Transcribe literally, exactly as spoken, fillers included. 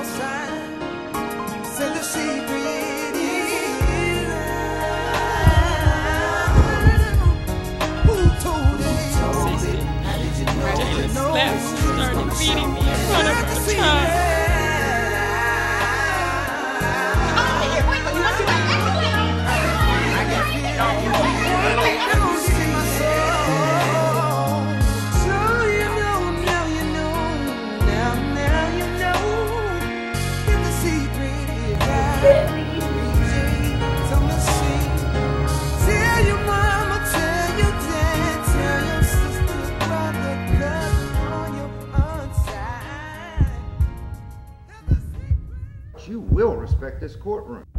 outside. Said the secret is who told it? How did you know? Jalen slapped and started beating me in front of the child. You will respect this courtroom.